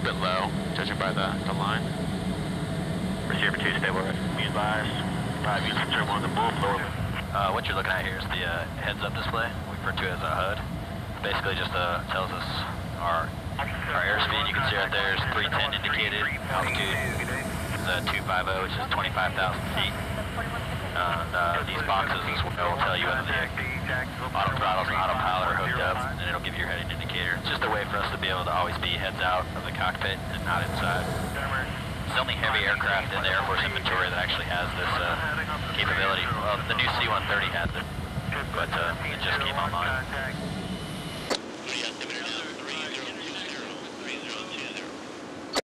bit low, judging by the line. Receiver 2, stable right. Be advised. 5 units, turn 1 to bull, lower. What you're looking at here is the heads-up display. We refer to it as a HUD. Basically just tells us our airspeed. You can see right there is 310 indicated. Altitude is 250, which is 25,000 feet. These boxes as well will tell you whether the auto throttles and autopilot are hooked up, and it'll give you your heading indicator. It's just a way for us to be able to always be heads out of the cockpit and not inside. It's the only heavy aircraft in the Air Force inventory that actually has this capability. Well, the new C-130 has it, but it just came online.